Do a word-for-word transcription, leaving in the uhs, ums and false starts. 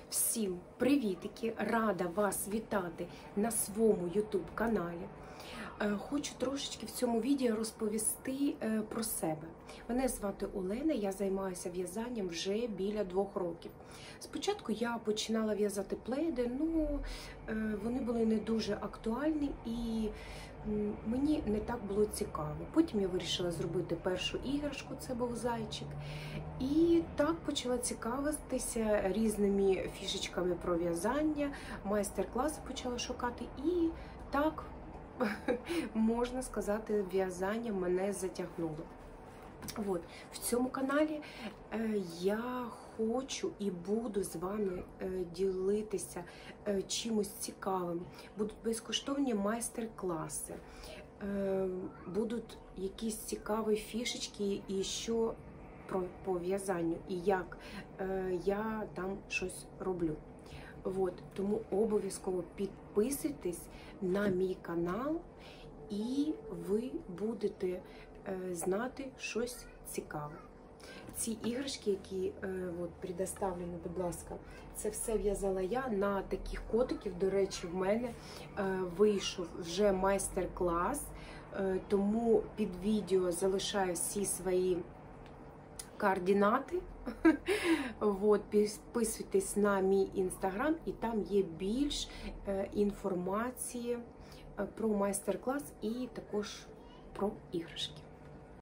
Всім привітики! Рада вас вітати на своєму ютуб каналі. Хочу трошечки в цьому відео розповісти про себе. Мене звати Олена, я займаюся в'язанням вже біля двох років. Спочатку я починала в'язати пледи, ну вони були не дуже актуальні і мені не так було цікаво. Потім я вирішила зробити першу іграшку, це був зайчик. І так почала цікавитися різними фішечками про в'язання, майстер-класи почала шукати і так, можна сказати, в'язання мене затягнуло. От. В цьому каналі е, я хочу і буду з вами е, ділитися е, чимось цікавим. Будуть безкоштовні майстер-класи, е, будуть якісь цікаві фішечки і що про по в'язанню, і як е, я там щось роблю. От. Тому обов'язково підписуйтесь на мій канал, і ви будете е, знати щось цікаве. Ці іграшки, які е, от, предоставлені, будь ласка, це все в'язала я на таких котиків. До речі, в мене е, вийшов вже майстер-клас, е, тому під відео залишаю всі свої координати. От, підписуйтесь на мій інстаграм, і там є більш е, інформації про майстер-клас і також про іграшки.